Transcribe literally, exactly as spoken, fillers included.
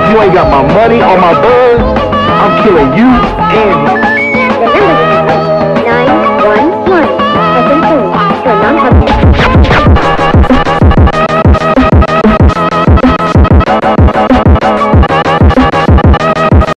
you ain't got my money or my buzz, I'm killing you and